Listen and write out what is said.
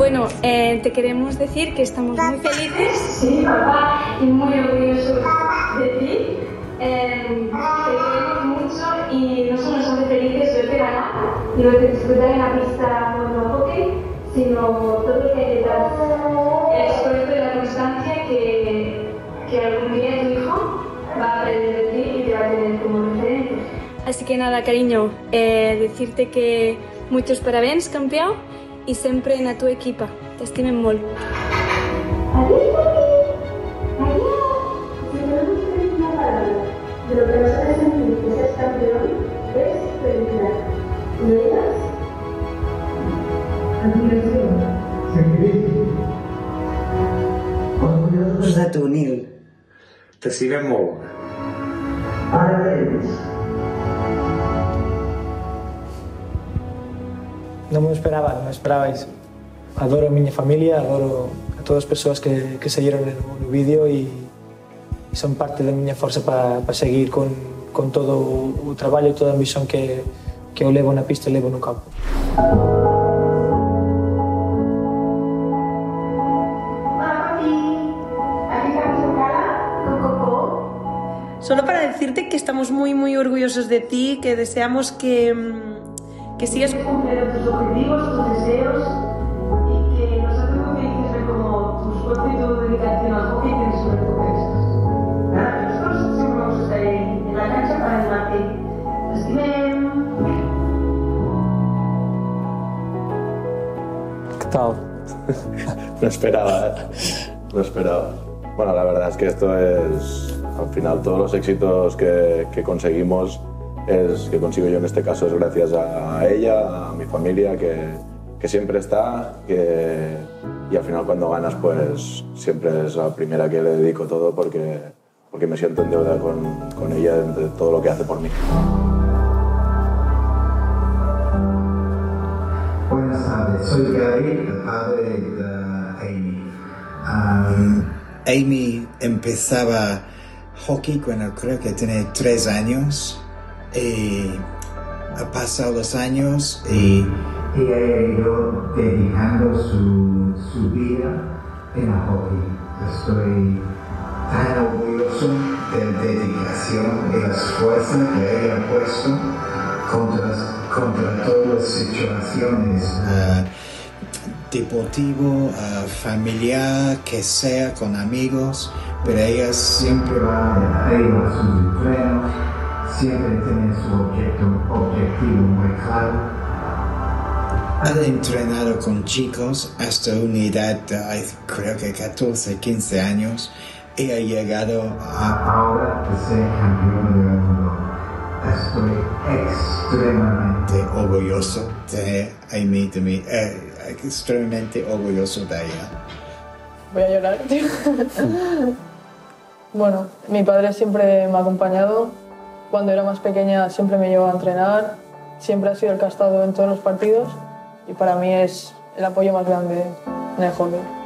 Bueno, te queremos decir que estamos muy felices, sí, papá, y muy orgullosos de ti. Te queremos mucho y no solo nos hace felices verte ganar y verte disfrutar en la pista no solo hockey, sino todo lo que hay detrás. El esfuerzo y la constancia que algún día tu hijo va a aprender de ti y te va a tener como referente. Así que nada, cariño, decirte que muchos parabéns, campeón, y sempre en a tu equipa. T'estimen molt. Adiós, papi. Adiós. Si podemos decir una palabra de lo que nos hace sentir que seas campeón, es felicidad. ¿Y ellas? Admiración. Sacrificio. Orgullosos de tu Nil. T'estimem molt. Parabéns. No me esperaba, no me esperabais. Adoro a mi familia, adoro a todas as persoas que seguiron no vídeo e son parte da miña forza para seguir con todo o traballo e toda a ambición que eu levo na pista e levo no campo. Solo para decirte que estamos muy orgullosos de ti, que deseamos que sigas cumpliendo tus objetivos, tus deseos y que nos hace muy felices ver cómo tu esfuerzo y tu dedicación al hockey tienes sus recompensas. Nada, nosotros siempre vamos a estar ahí en la cancha para animarte. T'estimem. ¿Qué tal? No esperaba. Bueno, la verdad es que esto es, al final, todos los éxitos que conseguimos, que consigo yo en este caso, es gracias a ella, a mi familia, que siempre está, y al final cuando ganas, pues siempre es la primera que le dedico todo porque me siento en deuda con ella de todo lo que hace por mí. Buenas tardes, soy Gary, el padre de Amy. Amy empezaba hockey cuando creo que tiene 3 años y ha pasado los años y ella ha ido dedicando su vida en el hockey. Estoy tan orgulloso de la dedicación y el esfuerzo que ella ha puesto contra todas las situaciones. Deportivo, familiar, que sea con amigos, pero ella siempre va a sus entrenos, siempre tiene su objetivo muy claro. Ha entrenado con chicos hasta una edad, creo que 14, 15 años, y ha llegado ahora de ser campeón del mundo. Estoy extremadamente orgulloso de Amy, extremadamente orgulloso de ella. Voy a llorar, tío. Bueno, mi padre siempre me ha acompañado. Cuando era más pequeña siempre me llevó a entrenar. Siempre ha sido el que ha estado en todos los partidos. Y para mí es el apoyo más grande en el hockey.